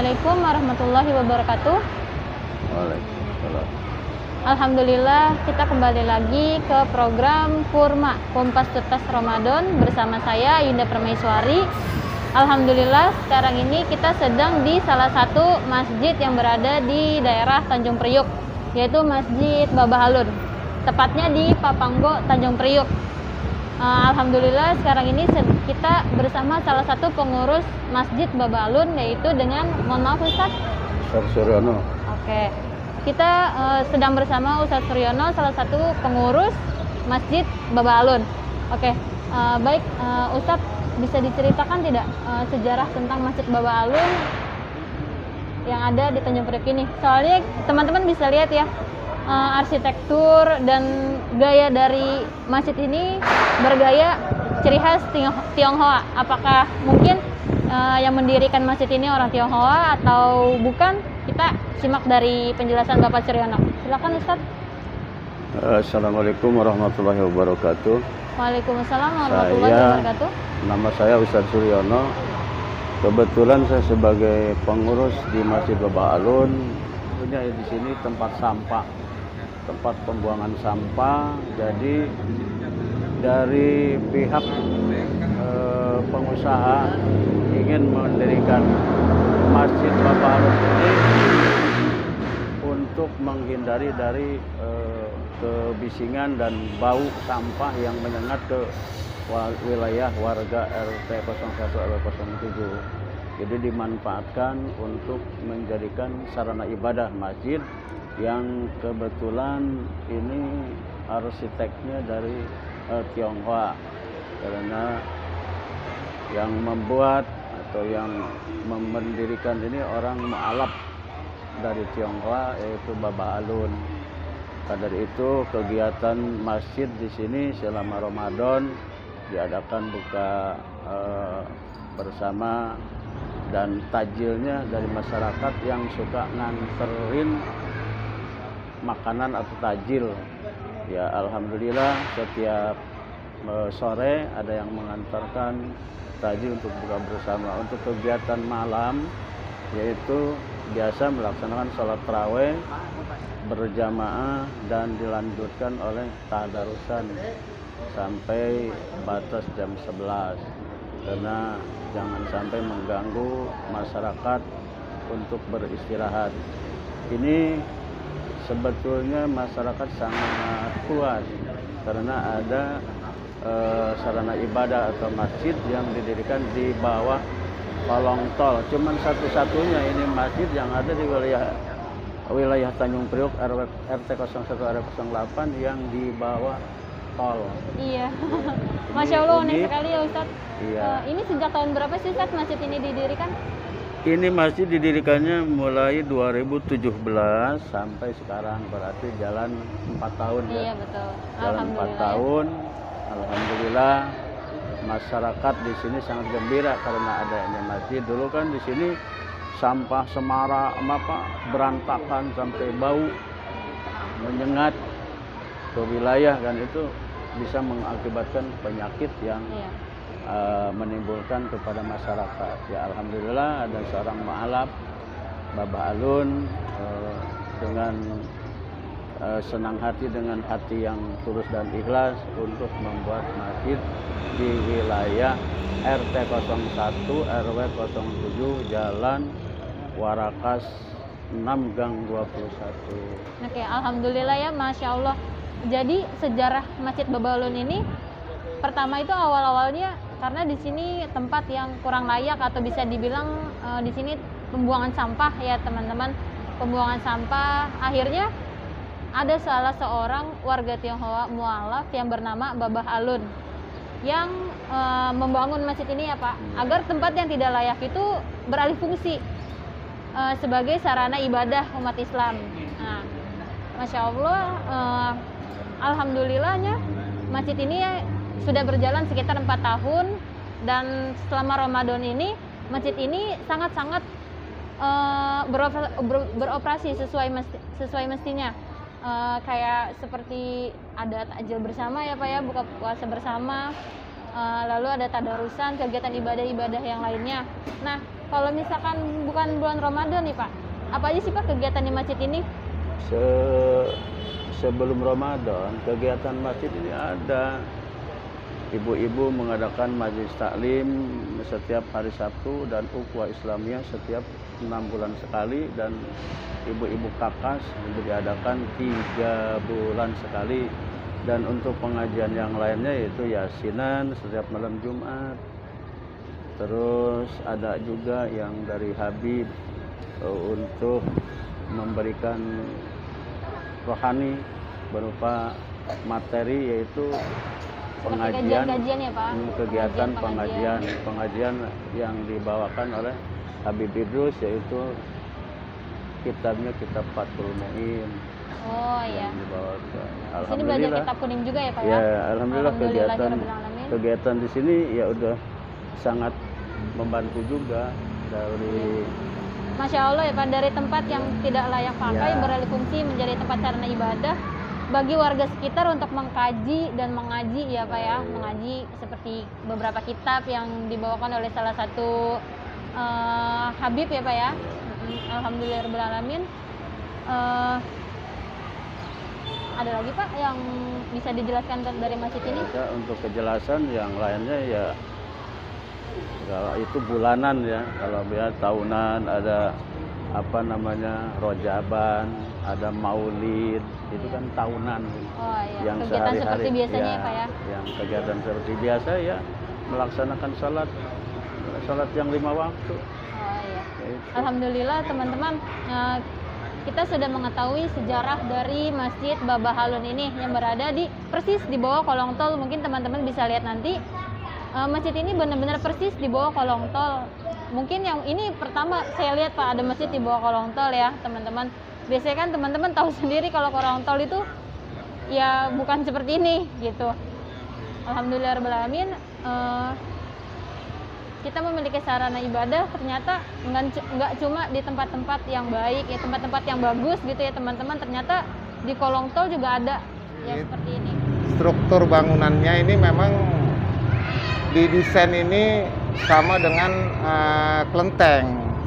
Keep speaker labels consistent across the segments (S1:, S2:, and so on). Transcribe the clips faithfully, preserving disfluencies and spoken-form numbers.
S1: Assalamualaikum warahmatullahi wabarakatuh.
S2: Waalaikumsalam.
S1: Alhamdulillah, kita kembali lagi ke program Kurma Kompas Tuntas Ramadan bersama saya Yunda Permaiswari. Alhamdulillah, sekarang ini kita sedang di salah satu masjid yang berada di daerah Tanjung Priuk, yaitu Masjid Babah Alun, tepatnya di Papanggo, Tanjung Priuk. Uh, Alhamdulillah, sekarang ini kita bersama salah satu pengurus Masjid Babah Alun, yaitu dengan, mohon maaf Ustaz,
S2: Ustaz Suryono.
S1: Oke, kita uh, sedang bersama Ustaz Suryono, salah satu pengurus Masjid Babah Alun. Oke, uh, baik uh, Ustaz, bisa diceritakan tidak uh, sejarah tentang Masjid Babah Alun yang ada di Tanjung Priok ini? Soalnya teman-teman bisa lihat ya, uh, arsitektur dan gaya dari masjid ini bergaya ciri khas Tionghoa. Apakah mungkin uh, yang mendirikan masjid ini orang Tionghoa atau bukan? Kita simak dari penjelasan Bapak Suryono. Silakan Ustaz.
S2: Assalamualaikum warahmatullahi wabarakatuh.
S1: Waalaikumsalam warahmatullahi
S2: Saya,
S1: wabarakatuh.
S2: Nama saya Ustaz Suryono. Kebetulan saya sebagai pengurus di Masjid Babah Alun. Punya di sini tempat sampah, tempat pembuangan sampah. Jadi dari pihak eh, pengusaha ingin mendirikan Masjid Babah Alun ini untuk menghindari dari eh, kebisingan dan bau sampah yang menyengat ke wilayah warga R T nol satu R W nol tujuh. Jadi dimanfaatkan untuk menjadikan sarana ibadah masjid yang kebetulan ini arsiteknya dari eh, Tionghoa, karena yang membuat atau yang mendirikan ini orang mualaf dari Tionghoa, yaitu Babah Alun. Pada dari itu kegiatan masjid di sini selama Ramadan diadakan buka eh, bersama, dan tajilnya dari masyarakat yang suka nganterin makanan atau tajil. Ya alhamdulillah setiap eh, sore ada yang mengantarkan tajil untuk buka bersama. Untuk kegiatan malam yaitu biasa melaksanakan sholat tarawih berjamaah dan dilanjutkan oleh tadarusan sampai batas jam sebelas, karena jangan sampai mengganggu masyarakat untuk beristirahat. Ini sebetulnya masyarakat sangat puas karena ada eh, sarana ibadah atau masjid yang didirikan di bawah kolong tol. Cuman satu-satunya ini masjid yang ada di wilayah wilayah Tanjung Priok R T nol satu R W nol delapan yang di bawah tol.
S1: Iya. Masya Allah, unik sekali ya Ustaz.
S2: Iya.
S1: Uh, ini sejak tahun berapa sih Ustaz masjid ini didirikan?
S2: Ini masjid didirikannya mulai dua ribu tujuh belas sampai sekarang, berarti jalan empat tahun ya.
S1: Iya betul.
S2: Jalan empat tahun. Alhamdulillah masyarakat di sini sangat gembira karena adanya masjid. Dulu kan di sini sampah semara apa berantakan sampai bau menyengat ke wilayah, kan itu bisa mengakibatkan penyakit yang
S1: iya.
S2: uh, menimbulkan kepada masyarakat. Ya alhamdulillah ada seorang mualaf Babah Alun uh, dengan uh, senang hati, dengan hati yang tulus dan ikhlas untuk membuat masjid di wilayah R T nol satu R W nol tujuh Jalan Warakas enam Gang dua puluh satu.
S1: Oke, alhamdulillah ya, Masya Allah. Jadi sejarah Masjid Babah Alun ini pertama itu awal-awalnya karena di sini tempat yang kurang layak, atau bisa dibilang uh, di sini pembuangan sampah ya teman-teman, pembuangan sampah. Akhirnya ada salah seorang warga Tionghoa mualaf yang bernama Babah Alun yang uh, membangun masjid ini ya Pak, agar tempat yang tidak layak itu beralih fungsi uh, sebagai sarana ibadah umat Islam. Nah, Masya Allah, uh, alhamdulillahnya masjid ini sudah berjalan sekitar empat tahun, dan selama Ramadan ini masjid ini sangat-sangat uh, beroperasi sesuai mesti, sesuai mestinya. Uh, kayak seperti ada takjil bersama ya Pak ya, buka puasa bersama, uh, lalu ada tadarusan, kegiatan ibadah-ibadah yang lainnya. Nah, Kalau misalkan bukan bulan Ramadan nih Pak, apa aja sih Pak kegiatan di masjid ini?
S2: Se sebelum Ramadan, kegiatan masjid ini ada. Ibu-ibu mengadakan majelis taklim setiap hari Sabtu dan ukhuwah Islamiyah setiap enam bulan sekali, dan ibu-ibu kakas diadakan tiga bulan sekali. Dan untuk pengajian yang lainnya yaitu yasinan setiap malam Jumat. Terus ada juga yang dari Habib uh, untuk memberikan rohani berupa materi, yaitu pengajian,
S1: kajian ya Pak?
S2: kegiatan pengajian, pengajian yang dibawakan oleh Habib Idrus, yaitu kitabnya kitab Fathul Mu'in.
S1: Oh iya.
S2: Yang dibawakan.
S1: Di sini belajar kitab kuning juga ya Pak ya?
S2: Ya, alhamdulillah, kegiatan kegiatan di sini ya udah sangat membantu juga dari.
S1: Masya Allah ya Pak, dari tempat yang tidak layak pakai
S2: Ya.
S1: beralih fungsi menjadi tempat sarana ibadah bagi warga sekitar untuk mengkaji dan mengaji ya Pak ya, mengaji seperti beberapa kitab yang dibawakan oleh salah satu uh, Habib ya Pak ya. Alhamdulillahirrahmanirrahim. Uh, ada lagi Pak yang bisa dijelaskan dari masjid ini?
S2: Ya, untuk kejelasan yang lainnya ya, kalau itu bulanan ya, kalau ya tahunan ada apa namanya rojaban, ada maulid, itu kan tahunan.
S1: Oh iya,
S2: yang
S1: kegiatan seperti biasanya ya Pak ya?
S2: Yang kegiatan seperti biasa ya, melaksanakan salat salat yang lima waktu.
S1: Oh iya.
S2: Itu.
S1: Alhamdulillah teman-teman, uh, kita sudah mengetahui sejarah dari Masjid Baba Halun ini yang berada di persis di bawah kolong tol. Mungkin teman-teman bisa lihat nanti, uh, masjid ini benar-benar persis di bawah kolong tol. Mungkin yang ini pertama saya lihat Pak, ada masjid di bawah kolong tol ya teman-teman. Biasanya kan teman-teman tahu sendiri kalau kolong tol itu ya bukan seperti ini gitu. Alhamdulillahirrahmanirrahim, uh, kita memiliki sarana ibadah ternyata nggak cuma di tempat-tempat yang baik ya, tempat-tempat yang bagus gitu ya teman-teman, ternyata di kolong tol juga ada yang seperti ini.
S3: Struktur bangunannya ini memang didesain ini sama dengan uh, kelenteng,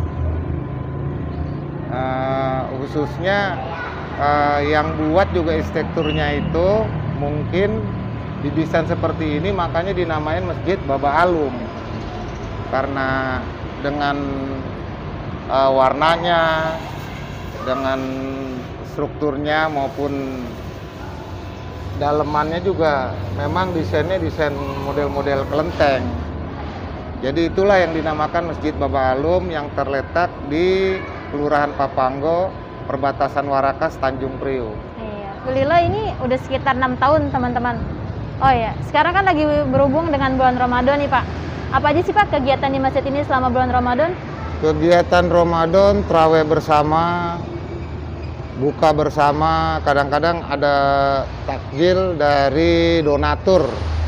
S3: uh, khususnya uh, yang buat juga arsitekturnya itu mungkin didesain seperti ini, makanya dinamain Masjid Baba Alum. Karena dengan uh, warnanya, dengan strukturnya maupun dalemannya juga memang desainnya desain model-model kelenteng. Jadi itulah yang dinamakan Masjid Baba Alum yang terletak di Kelurahan Papanggo, perbatasan Warakas, Tanjung Priok.
S1: Iya, alhamdulillah ini udah sekitar enam tahun teman-teman. Oh ya, sekarang kan lagi berhubung dengan bulan Ramadan nih Pak. Apa aja sih Pak kegiatan di masjid ini selama bulan Ramadan?
S3: Kegiatan Ramadan, tarawih bersama, buka bersama, kadang-kadang ada takjil dari donatur,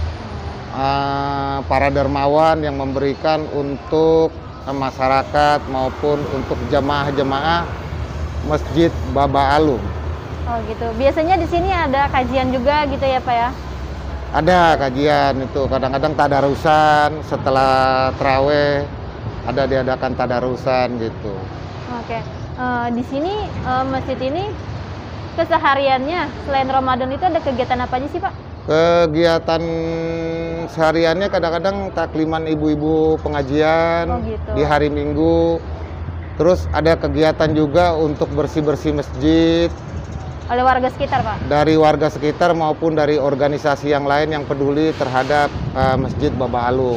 S3: uh, para dermawan yang memberikan untuk masyarakat maupun untuk jemaah-jemaah Masjid Baba Alum.
S1: Oh gitu. Biasanya di sini ada kajian juga gitu ya Pak ya?
S3: Ada kajian itu, kadang-kadang tadarusan setelah tarawih ada diadakan tadarusan gitu.
S1: Oke, uh, di sini uh, masjid ini kesehariannya selain Ramadan itu ada kegiatan apa aja sih Pak?
S3: Kegiatan sehariannya kadang-kadang takliman ibu-ibu pengajian
S1: Oh, gitu.
S3: di hari Minggu. Terus ada kegiatan juga untuk bersih-bersih masjid.
S1: Oleh warga sekitar Pak?
S3: Dari warga sekitar maupun dari organisasi yang lain yang peduli terhadap uh, Masjid Baba Alum.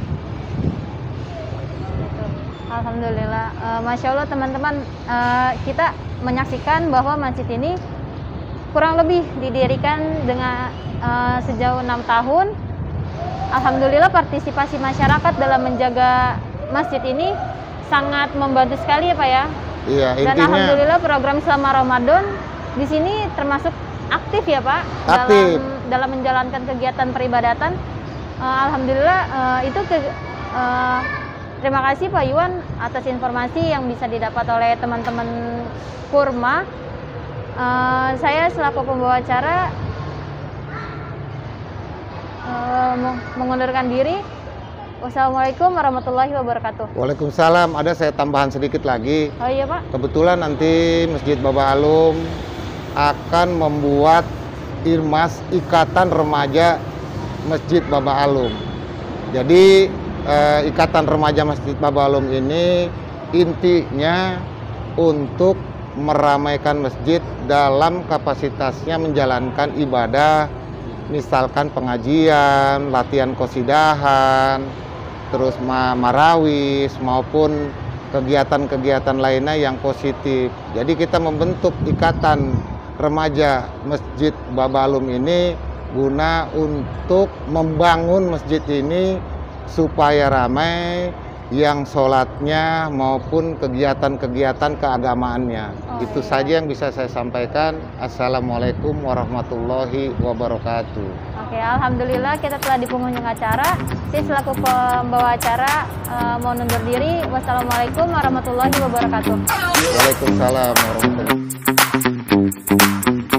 S1: Alhamdulillah, uh, Masya Allah teman-teman, uh, kita menyaksikan bahwa masjid ini kurang lebih didirikan dengan uh, sejauh enam tahun. Alhamdulillah partisipasi masyarakat dalam menjaga masjid ini sangat membantu sekali ya Pak ya.
S3: Iya,
S1: Dan
S3: intinya
S1: alhamdulillah program selama Ramadan di sini termasuk aktif ya Pak
S3: Aktif.
S1: dalam dalam menjalankan kegiatan peribadatan. Uh, alhamdulillah uh, itu ke, uh, terima kasih Pak Yuwan atas informasi yang bisa didapat oleh teman-teman Kurma. Uh, saya selaku pembawa acara uh, mengundurkan diri. Wassalamualaikum warahmatullahi wabarakatuh.
S3: Waalaikumsalam. Ada saya tambahan sedikit lagi.
S1: Oh iya Pak.
S3: Kebetulan nanti Masjid Baba Alum akan membuat Irmas Ikatan Remaja Masjid Baba Alum. Jadi eh, Ikatan Remaja Masjid Baba Alum ini intinya untuk meramaikan masjid dalam kapasitasnya menjalankan ibadah, misalkan pengajian, latihan qosidahan, terus marawis maupun kegiatan-kegiatan lainnya yang positif. Jadi kita membentuk Ikatan Remaja Masjid Baba Alum ini guna untuk membangun masjid ini supaya ramai, yang sholatnya maupun kegiatan-kegiatan keagamaannya.
S1: Oh,
S3: Itu
S1: iya.
S3: saja yang bisa saya sampaikan. Assalamualaikum warahmatullahi wabarakatuh.
S1: Oke, alhamdulillah kita telah di penghujung acara. Saya selaku pembawa acara eh, mau undur diri. Wassalamualaikum warahmatullahi wabarakatuh.
S3: Waalaikumsalam warahmatullahi wabarakatuh.